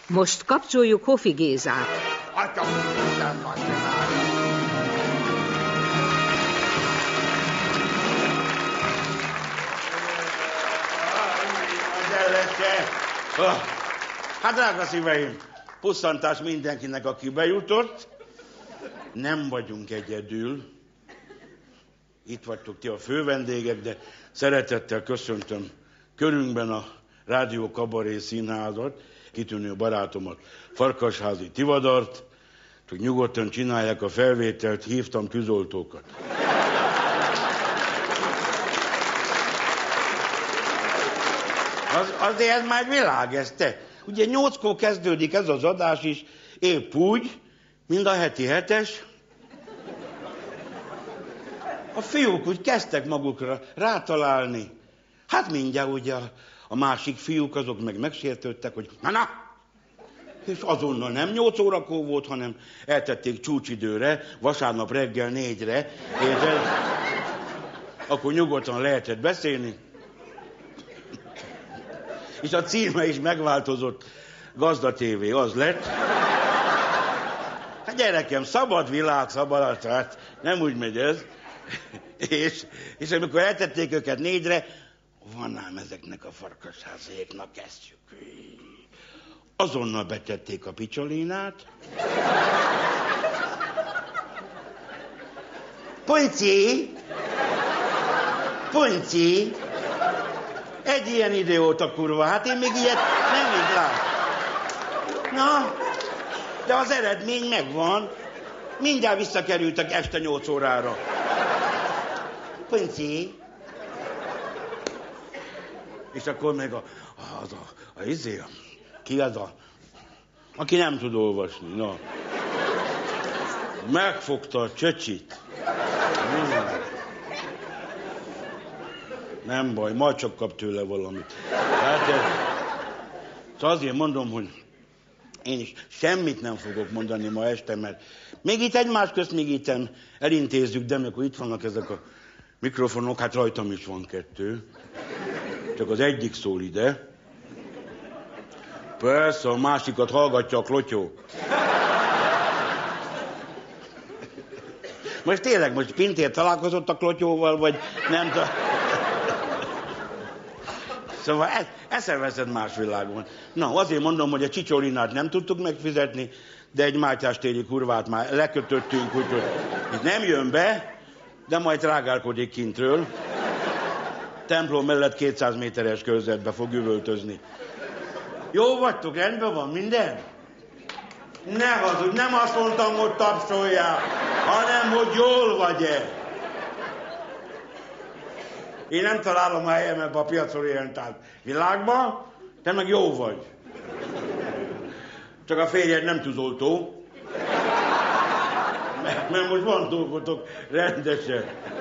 Most kapcsoljuk Hofi Gézát. Atyam, Isten van, Hát, drága szíveim, pusszantás mindenkinek, aki bejutott. Nem vagyunk egyedül. Itt vagytok ti a fővendégek, de szeretettel köszöntöm körünkben a Rádió Kabaré Színházat, kitűnő barátomat, Farkasházi Tivadart, hogy nyugodtan csinálják a felvételt, hívtam tűzoltókat. Azért ez már világ, ez te. Ugye 8-kor kezdődik ez az adás is, épp úgy, mint a heti 7-es. A fiúk úgy kezdtek magukra rátalálni. Hát mindjárt ugye a másik fiúk azok meg megsértődtek, hogy na! És azonnal nem 8 órakor volt, hanem eltették csúcsidőre, vasárnap reggel 4-re, és akkor nyugodtan lehetett beszélni. És a címe is megváltozott, Gazda TV az lett. Hát gyerekem, szabad világ, szabad, hát nem úgy megy ez. És amikor eltették őket 4-re, van ám ezeknek a farkasházéknak, kezdjük. Azonnal betették a picsolinát. Punci! Punci! Egy ilyen idióta kurva, hát én még ilyet nem így látom. Na, de az eredmény megvan. Mindjárt visszakerültek este 8 órára. Punci! És akkor meg ki az aki nem tud olvasni, na. Megfogta a csöcsit. Nem baj, majd csak kap tőle valamit. Hát szóval azért mondom, hogy én is semmit nem fogok mondani ma este, mert még itt egymás közt még itt elintézzük, de amikor itt vannak ezek a mikrofonok, hát rajtam is van 2. Csak az egyik szól ide. Persze, a másikat hallgatja a klotyó. Most tényleg, most Pintér találkozott a klotyóval, vagy nem tudom. Szóval eszeveszed más világon. Na, azért mondom, hogy a csicsolinát nem tudtuk megfizetni, de egy Mátyás téri kurvát már lekötöttünk, úgyhogy itt nem jön be, de majd rágálkodik kintről. Templom mellett 200 méteres körzetbe fog üvöltözni. Jó vagytok, rendben van minden? Ne hazudj, nem azt mondtam, hogy tapsoljál, hanem, hogy jól vagy-e. Én nem találom a helyem ebbe a piacorientált világban, te meg jó vagy. Csak a férjed nem tűzoltó. Mert most van dolgotok rendesen.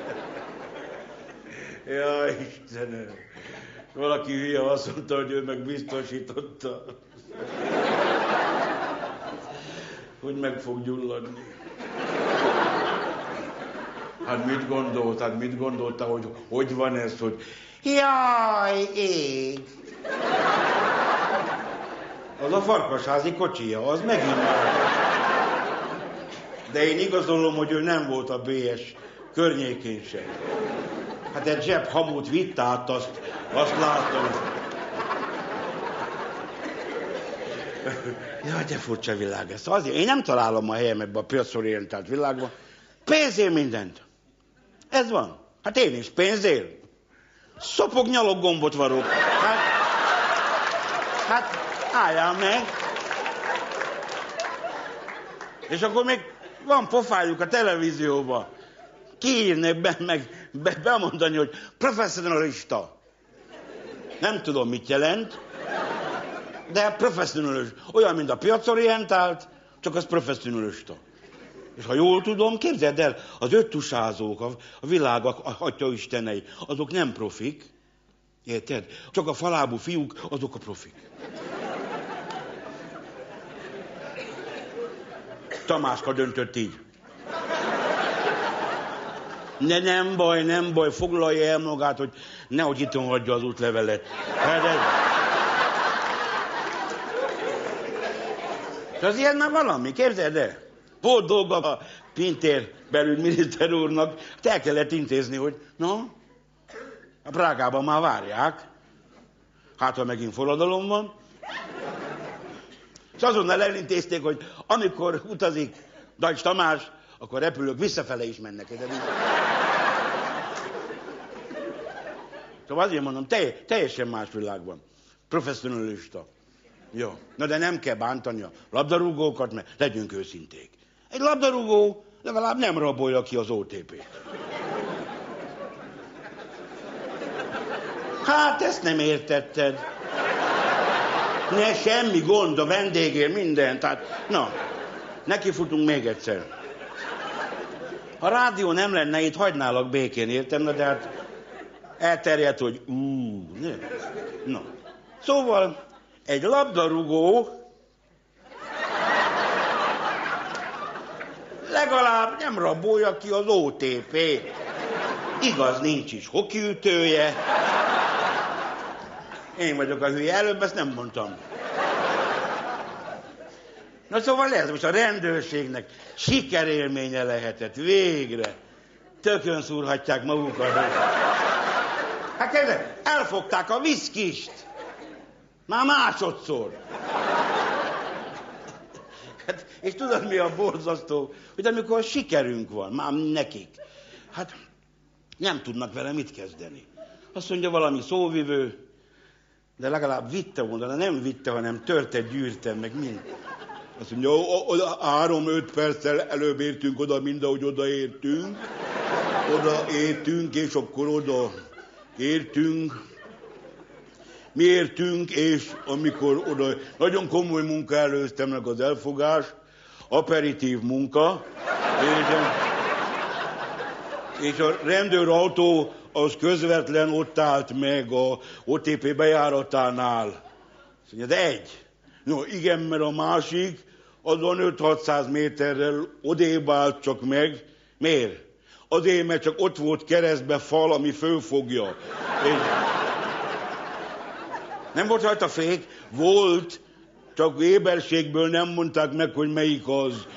Jaj, Istenem. Valaki hülye azt mondta, hogy ő meg biztosította. Hogy meg fog gyulladni. Hát mit gondolta, hogy van ez, hogy jaj, ég. Az a Farkasházi kocsija, az megint már. De én igazolom, hogy ő nem volt a BS környékén sem. Hát egy zsebhamut vitt át, azt látom. Jaj, de furcsa világ ez. Azért én nem találom a helyem ebben a piacorientált világban. Pénzért mindent. Ez van. Hát én is pénzért. Szopog, nyalog, gombot varok. Hát álljál meg. És akkor még van pofájuk a televízióban. Kiírni bemondani, hogy professzionalista. Nem tudom, mit jelent, de professzionalista. Olyan, mint a piacorientált, csak az professzionalista. És ha jól tudom, képzeld el, az öttusázók, a világ atyaistennei, azok nem profik. Érted? Csak a falábú fiúk, azok a profik. Tamáska döntött így. Nem baj, foglalja el magát, hogy nehogy itthon hagyja az útlevelet. Hát ez... És az ilyen már valami, képzeld el? Volt dolga a Pintér belügyminiszter úrnak, el kellett intézni, hogy a Prágában már várják, hát ha megint forradalom van. És azonnal elintézték, hogy amikor utazik Deutsch Tamás, akkor repülők visszafele is mennek. Szóval azért mondom, teljesen más világban. Professzionalista. Jó. Na de nem kell bántani a labdarúgókat, mert legyünk őszinték. Egy labdarúgó legalább nem rabolja ki az OTP-t. Hát ezt nem értetted. Ne, semmi gond, a vendégért, minden. Tehát, nekifutunk még egyszer. Ha a rádió nem lenne, itt hagynálak békén, értem? De hát elterjedt, hogy ne. Szóval egy labdarúgó legalább nem rabolja ki az OTP-t. Igaz, nincs is hokiütője. Én vagyok a hülye, előbb ezt nem mondtam. Na szóval ez most a rendőrségnek sikerélménye lehetett, végre. Tökön szúrhatják magukat. Hát kezdve, elfogták a viszkist. Már másodszor. Hát, és tudod, mi a borzasztó? Hogy amikor sikerünk van, már nekik, hát nem tudnak vele mit kezdeni. Azt mondja valami szóvivő, de legalább vitte volna, de nem vitte, hanem törte, gyűrte, meg mind. Azt mondja, 3-5 perccel előbb értünk oda, mind ahogy odaértünk. Odaértünk, és akkor oda értünk. Mi értünk, és amikor oda... Nagyon komoly munka előztem meg az elfogás, aperitív munka, és a rendőrautó az közvetlen ott állt meg a OTP bejáratánál. Azt mondja, de egy. No, igen, mert a másik azon 5-600 méterrel odébb állt csak meg. Miért? Azért, mert csak ott volt keresztbe fal, ami fölfogja. És nem volt rajta fék? Volt, csak éberségből nem mondták meg, hogy melyik az.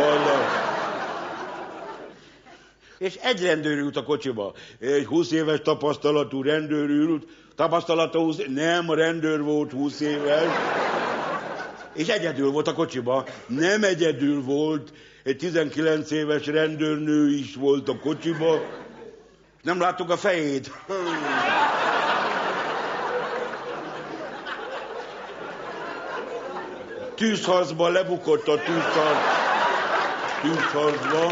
És egy rendőr ült a kocsiba. Egy 20 éves tapasztalatú rendőr ült. Tapasztalata 20 nem, a rendőr volt 20 éves. És egyedül volt a kocsiba. Nem egyedül volt. Egy 19 éves rendőrnő is volt a kocsiba. Nem láttuk a fejét. Tűzharcban lebukott a tűzharcban.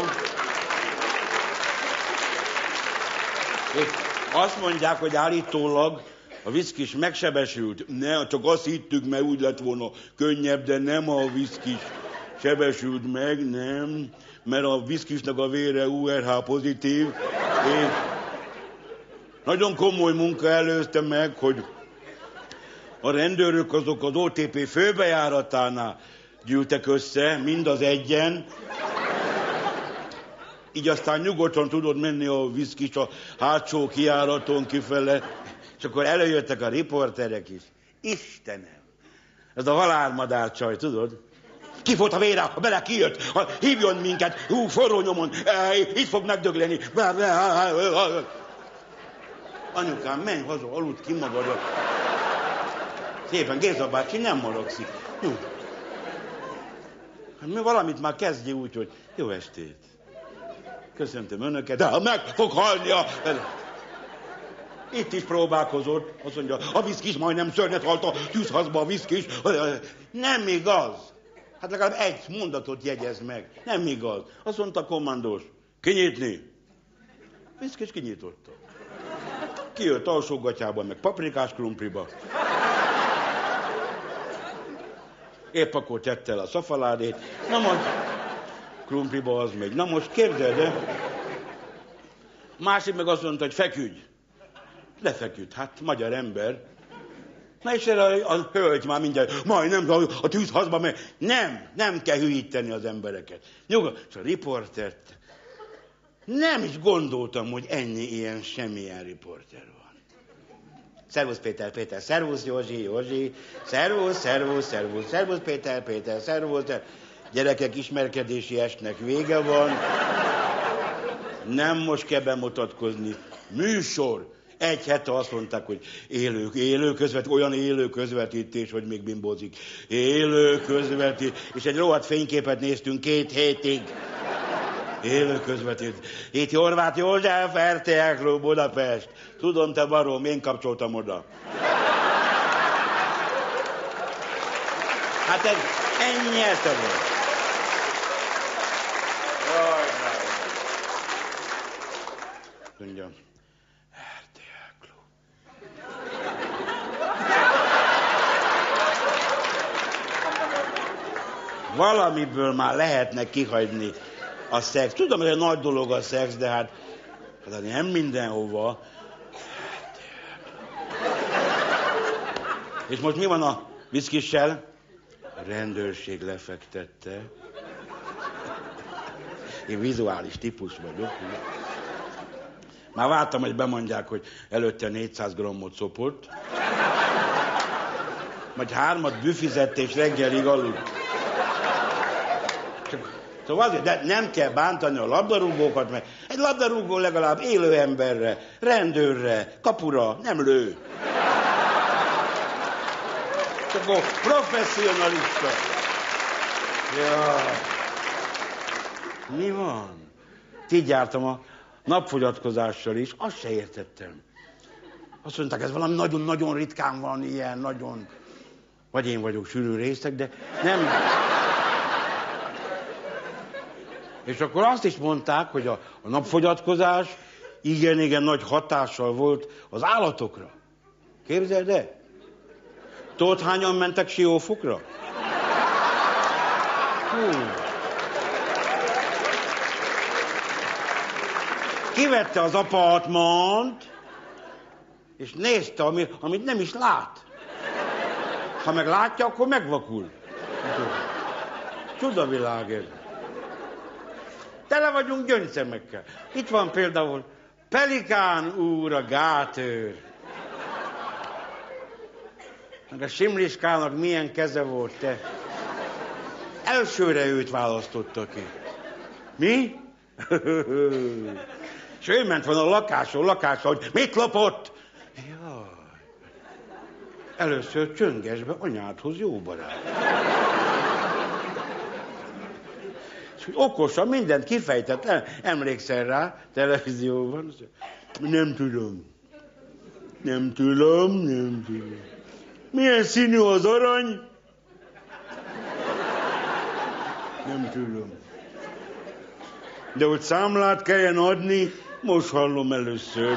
És azt mondják, hogy állítólag a viszkis megsebesült. Ne, csak azt hittük, mert úgy lett volna könnyebb, de nem a viszkis sebesült meg, nem. Mert a viszkisnek a vére URH pozitív. És nagyon komoly munka előzte meg, hogy a rendőrök azok az OTP főbejáratánál gyűltek össze, mind az egyen. Így aztán nyugodtan tudod menni a viszkis a hátsó kijáraton kifele. És akkor előjöttek a riporterek is. Istenem! Ez a halálmadár csaj, tudod? Ki volt a vére, ha bele kijött, hívjon minket, forró nyomon, itt fog megdögleni. Anyukám, menj haza, aludt ki magadat. Szépen, Géza bácsi nem maragszik. Hát mi valamit már kezdje úgy, hogy jó estét. Köszöntöm önöket, de meg fog halni a... Itt is próbálkozott. Azt mondja, a viszkis majdnem szörnyet halt a tűzházba a viszkis. Nem igaz. Hát legalább egy mondatot jegyez meg. Nem igaz. Azt mondta a kommandós, kinyitni. Viszkis kinyitotta. Kijött alsógatyában, meg paprikás krumpliba. Épp akkor tette el a szafaládét. Na most, krumpliba az megy. Na most képzeld el. Másik meg azt mondta, hogy feküdj. Lefeküdt, hát magyar ember. Na és erre a hölgy már mindjárt, majdnem a tűzházba megy. Nem kell hülyíteni az embereket. Nyugodt, és a riportert. Nem is gondoltam, hogy ennyi ilyen semmilyen riporter van. Szervusz Péter, Péter, szervusz Józsi, Józsi, szervusz, szervusz, szervusz, szervusz Péter, Péter, szervusz. Gyerekek, ismerkedési estnek vége van. Nem most kell bemutatkozni. Műsor. Egy hete azt mondták, hogy olyan élő közvetítés, hogy még bimbózik. Élő közvetítés. És egy rohadt fényképet néztünk 2 hétig. Élő közvetítés. Itt Horváth József, RTL Klub, Budapest. Tudom, te barom, én kapcsoltam oda. Hát ez ennyi elte volt. Mondja, RTL Klub. Valamiből már lehetne kihagyni a szex. Tudom, hogy egy nagy dolog a szex, de hát nem mindenhova. És most mi van a viszkissel? A rendőrség lefektette. Én vizuális típus vagyok. Már vártam, hogy bemondják, hogy előtte 400 grammot szopott. Majd 3 büfizett és reggelig aludt. Szóval azért, de nem kell bántani a labdarúgókat, mert egy labdarúgó legalább élő emberre, rendőrre, kapura nem lő. Csak a professzionalista. Ja. Mi van? Így jártam a napfogyatkozással is, azt se értettem. Azt mondták, ez valami nagyon-nagyon ritkán van, ilyen nagyon... Vagy én vagyok sűrű részek, de nem... És akkor azt is mondták, hogy a napfogyatkozás igen nagy hatással volt az állatokra. Képzeld el? Tudod, hányan mentek Siófokra? Kivette az apartmant, és nézte, amit nem is lát. Ha meg látja, akkor megvakul. Csodavilág ez. Tele vagyunk gyöngyszemekkel. Itt van például Pelikán úr, a gátőr. Meg a Simliskának milyen keze volt, te. Elsőre őt választotta ki. Mi? És ő ment volna a lakásról, hogy mit lopott? Jaj. Először csöngesbe anyádhoz jó barát. És hogy okosan mindent kifejtett, emlékszel rá, televízióban. Nem tudom. Milyen színű az arany? Nem tudom. De hogy számlát kelljen adni, most hallom először.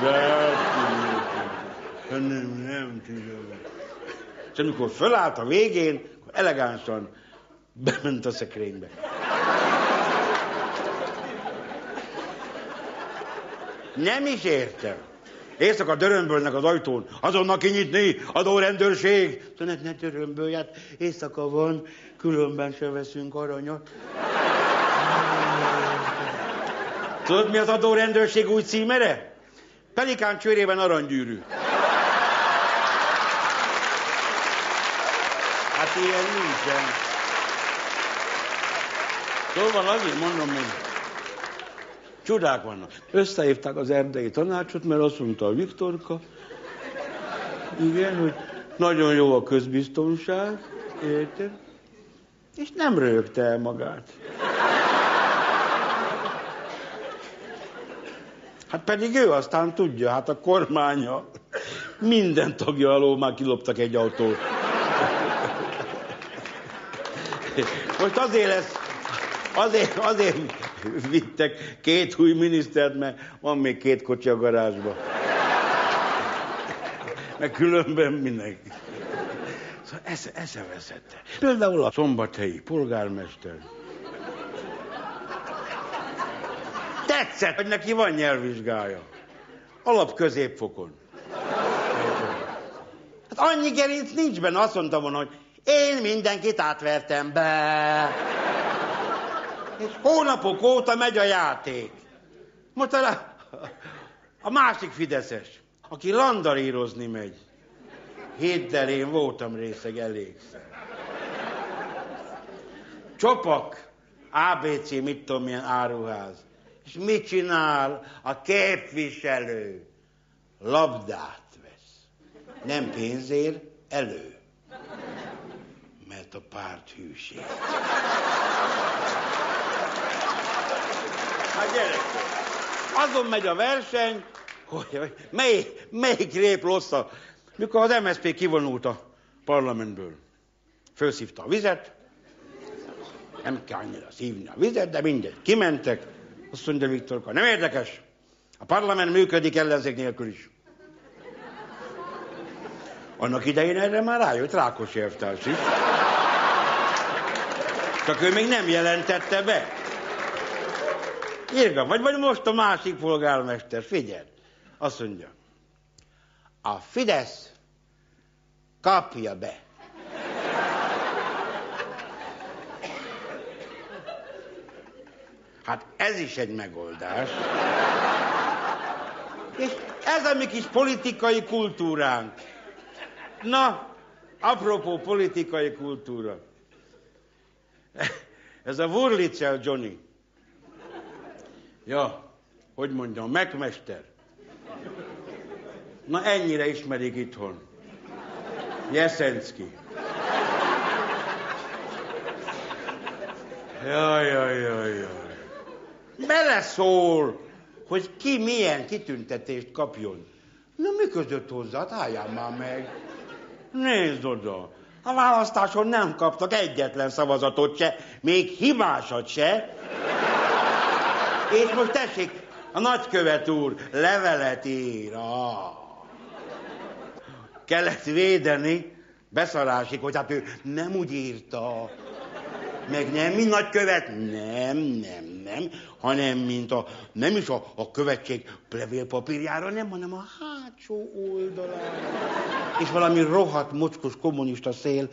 Nem tudom. És amikor fölállt a végén, elegánsan bement a szekrénybe. Nem is értem. Éjszaka dörömbölnek az ajtón, azonnal kinyitni, adórendőrség. Ne dörömbölj, hát éjszaka van, különben se veszünk aranyat. Tudod, mi az adórendőrség új címere? Pelikán csőrében aranygyűrű. Hát ilyen nincsen. Szóval azért mondom, hogy csodák vannak. Összehívták az erdei tanácsot, mert azt mondta a Viktorka, igen, hogy nagyon jó a közbiztonság, érted? És nem röhögte el magát. Hát pedig ő aztán tudja, hát a kormánya minden tagja alól már kiloptak egy autót. Most azért lesz, azért vittek 2 új minisztert, mert van még 2 kocsi a garázsba. Meg különben mindenki. Szóval eszeveszette. Például a szombathelyi polgármester. Tetszett, hogy neki van nyelvvizsgája. Alap-középfokon. Hát annyi gerinc nincs benne, azt mondtam volna, hogy én mindenkit átvertem be. És hónapok óta megy a játék. Most a másik fideszes, aki landarírozni megy. Hidd el, én voltam részeg elégszer. Csopak, ABC, mit tudom, milyen áruház. És mit csinál a képviselő? Labdát vesz. Nem pénzért, elő. Mert a párt hűség. Hát gyerekek, azon megy a verseny, hogy melyik rép rosszabb. Mikor az MSZP kivonult a parlamentből, fölszívta a vizet, nem kell annyira szívni a vizet, de mindegy, kimentek, azt mondja Viktorka, nem érdekes, a parlament működik ellenzék nélkül is. Annak idején erre már rájött Rákosi elvtárs is. Csak ő még nem jelentette be. Írga, vagy most a másik polgármester, figyeld. Azt mondja, a Fidesz kapja be. Hát ez is egy megoldás. És ez a mi kis politikai kultúránk. Na, apropó politikai kultúra. Ez a Wurlitzer Johnny. Ja, hogy mondjam, megmester. Na ennyire ismerik itthon. Jeszenszky. Jaj. Beleszól, hogy ki milyen kitüntetést kapjon. Na mi között hozzá? Álljál már meg. Nézd oda. A választáson nem kaptak egyetlen szavazatot se, még hibásat se. És most tessék, a nagykövet úr levelet ír. Kellett védeni, beszarásig, hogy hát ő nem úgy írta. Meg nem, mint nagykövet, nem, hanem mint nem is a követség levélpapírjára, nem, hanem a hátsó oldalán. És valami rohadt mocskos kommunista szél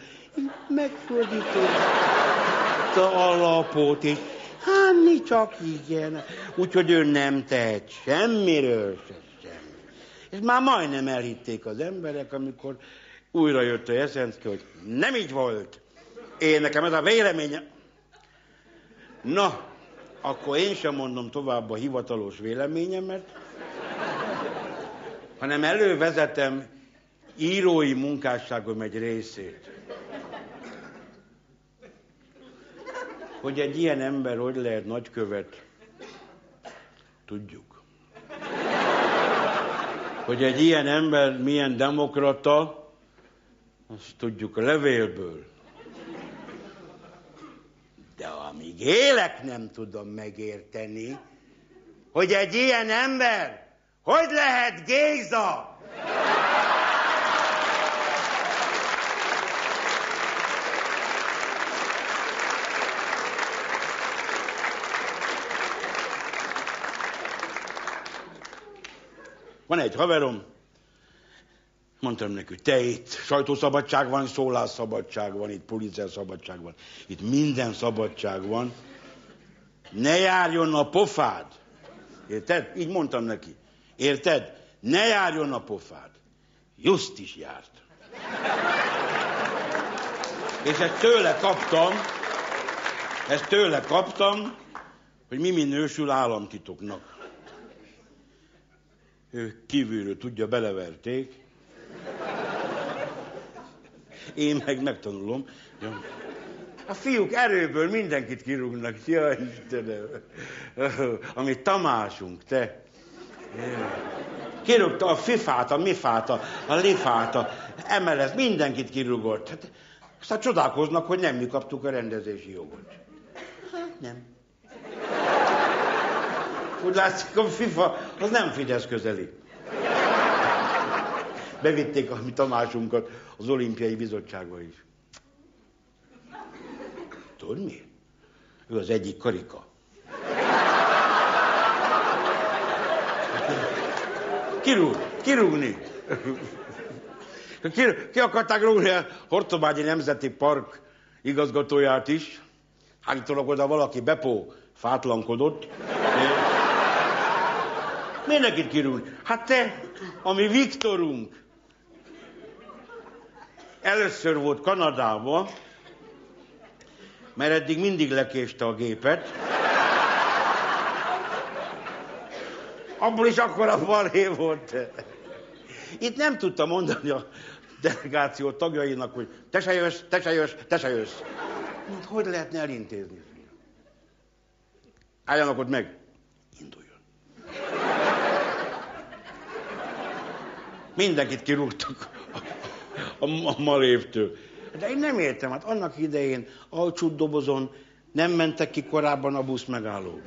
megfordította a lapot, és hát csak igen. Úgyhogy ő nem tehet semmiről se semmi. És már majdnem elhitték az emberek, amikor újra jött a Jeszenszky, hogy nem így volt. Én nekem ez a véleményem. Na, akkor én sem mondom tovább a hivatalos véleményemet, hanem elővezetem írói munkásságom egy részét. Hogy egy ilyen ember hogy lehet nagykövet, tudjuk. Hogy egy ilyen ember milyen demokrata, azt tudjuk a levélből. De amíg élek, nem tudom megérteni, hogy egy ilyen ember hogy lehet Géza? Van egy haverom, mondtam neki, te itt sajtószabadság van, szólásszabadság van, itt Pulitzer szabadság van, itt minden szabadság van. Ne járjon a pofád. Érted? Így mondtam neki. Érted? Ne járjon a pofád. Just is járt. És ezt tőle kaptam, hogy mi minősül államtitoknak. Ő kívülről tudja, beleverték. Én meg megtanulom. A fiúk erőből mindenkit kirúgnak. Jaj, Istenem. Amit Tamásunk, te. Kirúgta a fifát, a mifát, a lifát, a MLS, mindenkit kirúgott. Hát, aztán csodálkoznak, hogy nem mi kaptuk a rendezési jogot. Hát nem. Úgy látszik, a FIFA az nem Fidesz közeli. Bevitték a mi Tamásunkat az olimpiai bizottságba is. Tudod mi? Ő az egyik karika. Kirúgni. Ki akarták rúgni a Hortobágyi Nemzeti Park igazgatóját is. Állítólag oda valaki Bepó fátlankodott. Miért nekit kirúgni? Hát te, a mi Viktorunk. Először volt Kanadában, mert eddig mindig lekéste a gépet. Abból is akkora balhé volt. Itt nem tudta mondani a delegáció tagjainak, hogy te se jössz, te se jössz, te se jössz. Hát, hogy lehetne elintézni? Álljanak ott meg. Induljon. Mindenkit kirúgtak a malévtől. De én nem értem, hát annak idején alcsút dobozon nem mentek ki korábban a busz megállóba.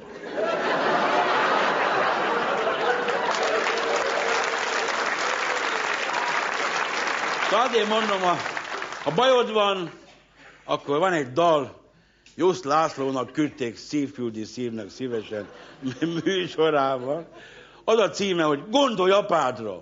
Tehát én mondom, ha bajod van, akkor van egy dal, Jusz Lászlónak küldték Szívföldi Szívnek szívesen műsorában. Az a címe, hogy Gondolj apádra.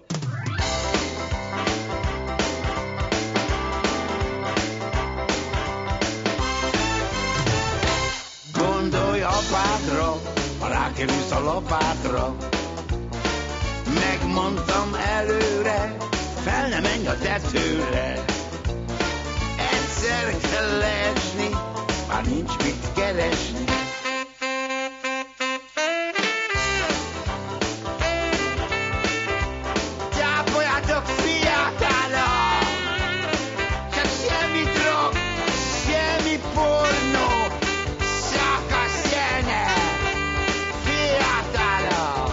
Gondolj apádra, ha rákerülsz a lapátra. Megmondtam előre, fel ne menj a tetőre. Egyszer kell leesni, már nincs mit keresni. Cápoljátok fiatára, csak semmi drog, semmi pornó, csak a zene fiatára.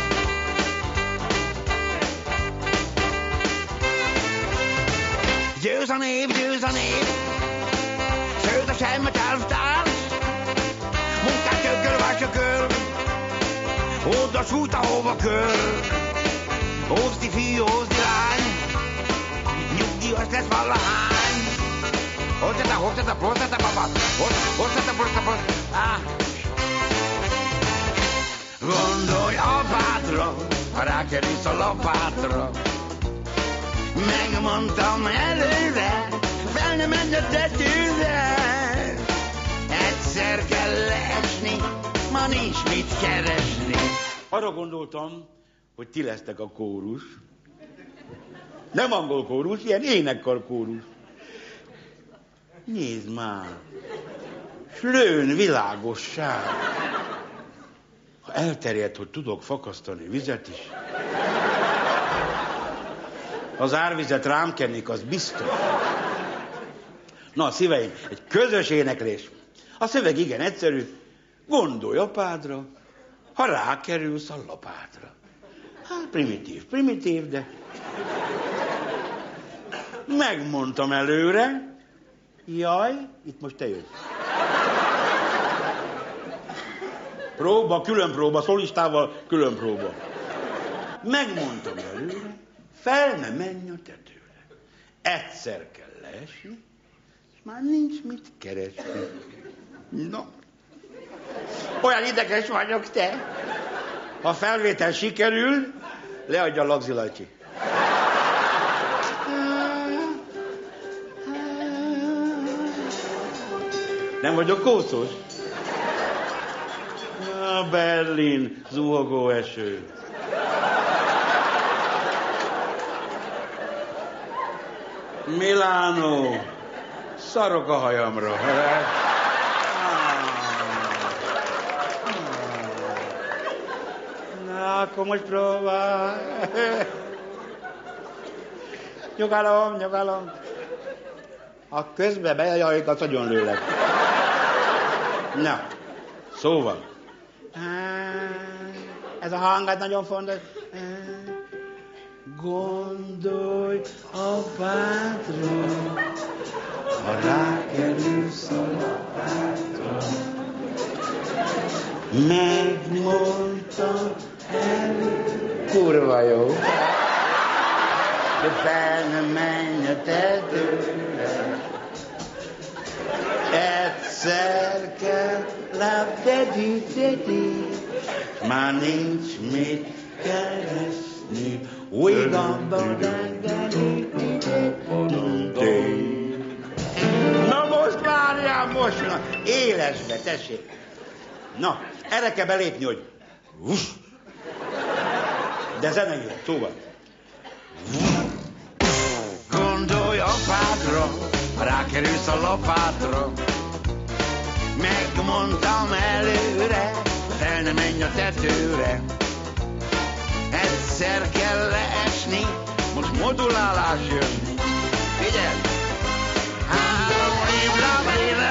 Győz a név, sőt a semmet elvtárs, munkát többől vásököl, oda sújt, ahova köl. Ózdi fiú, ózdi lány, nyugdíjas lesz valahány. Hozzata, baba, hozzata, Gondolj apádra, ha rákerülsz a lapátra. Megmondtam előre, fel nem menj a tetőre. Egyszer kell leesni, ma nincs mit keresni. Arra gondoltam, hogy ti lesztek a kórus. Nem angol kórus, ilyen énekkar kórus. Nézd már! Slőn világosság! Ha elterjedt, hogy tudok fakasztani vizet is, az árvizet rám kennék, az biztos. Na, szíveim, egy közös éneklés. A szöveg igen egyszerű. Gondolj apádra, ha rákerülsz a lapátra. Hát primitív, de... Megmondtam előre. Jaj, itt most te jössz. Próba, külön próba, szolistával külön próba. Megmondtam előre, fel ne menj a tetőre. Egyszer kell leesni, és már nincs mit keresni. No. Olyan ideges vagyok, te. Ha a felvétel sikerül, leadja a lagzilajcsi. Nem vagyok kószos? Berlin, zuhogó eső. Milánó, szarok a hajamra. Na, akkor most próbál. Nyugalom. Ha közben bejajlik, az nagyon lőlek. Na, szóval. Ez a hangad nagyon fontos. Gondolj apádra, ha rákerülsz a lapátra. Megmondtam kurva jó. De fel nem menj a tetőre. Egyszer kell labdedi, már nincs mit keresni. Na most várjál, most na, élesbe, tessék. Na, erre kell belépni, hogy... De zene jön, szóval. Gondolj a apádra, rákerülsz a lapátra. Megmondtam előre, fel ne menj a tetőre. Egyszer kell leesni, most modulálás jön. Figyelj! 3 évre